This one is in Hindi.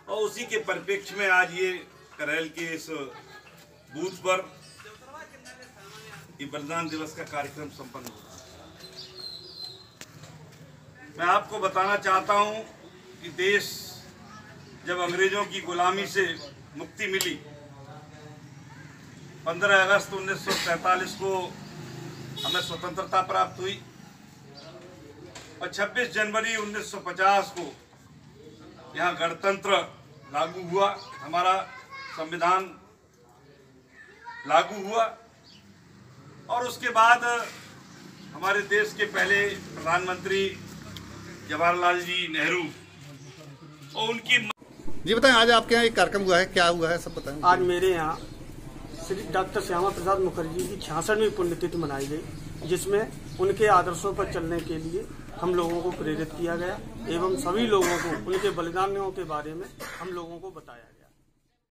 और उसी के परिप्रेक्ष्य में आज ये करेल के इस बूथ पर ये बलिदान दिवस का कार्यक्रम संपन्न हुआ। मैं आपको बताना चाहता हूं कि देश जब अंग्रेजों की गुलामी से मुक्ति मिली, 15 अगस्त 1947 को हमें स्वतंत्रता प्राप्त हुई और 26 जनवरी 1950 को यहाँ गणतंत्र लागू हुआ, हमारा संविधान लागू हुआ। और उसके बाद हमारे देश के पहले प्रधानमंत्री जवाहरलाल जी नेहरू और उनकी जी बताएं, आज आपके यहाँ एक कार्यक्रम हुआ है, क्या हुआ है सब बताएं। आज मेरे यहाँ श्री डॉक्टर श्यामा प्रसाद मुखर्जी की 66वीं पुण्यतिथि मनाई गई, जिसमें उनके आदर्शों पर चलने के लिए हम लोगों को प्रेरित किया गया एवं सभी लोगों को उनके बलिदानों के बारे में हम लोगों को बताया गया।